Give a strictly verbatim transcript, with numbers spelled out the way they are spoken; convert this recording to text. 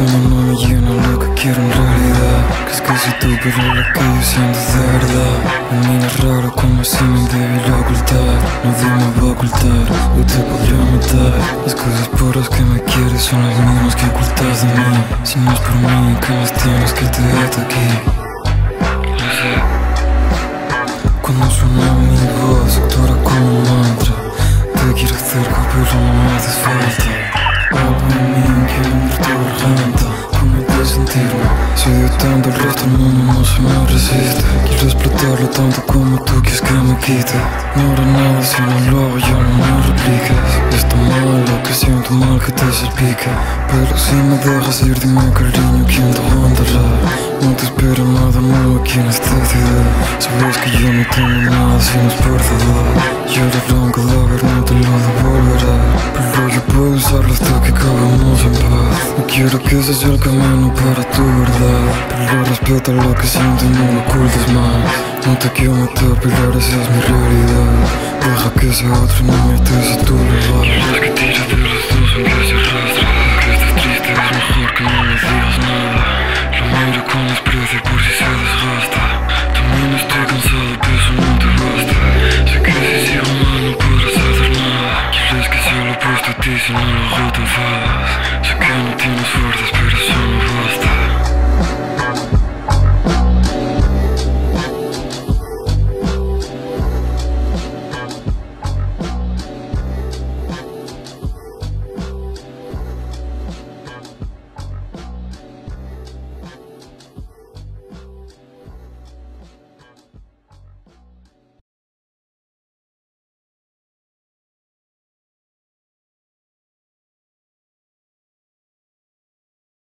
como no me llena lo que quiero en realidad. Que es que si tú pero lo que yo siento de verdad. A mí es raro como así me débil ocultar. Nadie me va a ocultar, yo te podría matar. Las cosas puras que me quieres son las mismas que ocultas de mí. Si no es por mí, ¿qué más tienes que te ata aquí? No sé. Cuando suena mi voz, actúa como un mantra. Te quiero cerca pero no me haces falta. Algo en mí quiero ver tu garganta. ¿Cómo puedes sentirme? Si odio tanto el resto del mundo no se me resiste. Quiero explotarlo tanto como tú quieres que me quite. No habrá nada si no lo hago ya no me repliques. Está mal lo que siento mal que te salpique. Pero si me dejas ir dime cariño quién te aguantará. No te espero nada nuevo aquí en esta ciudad. Sabes que yo no tengo nada si no es por verdad. Y ahora un cadáver no te lo devolverá. Pero yo puedo usarlo hasta que acabemos en paz. No quiero que ese sea el camino para tu verdad. Pero respeta lo que siento y no lo ocultes más. No te quiero matar, pero esa es mi realidad. Deja que sea otro y no metes a tu lugar. Quieres que tire de los dos, aunque sea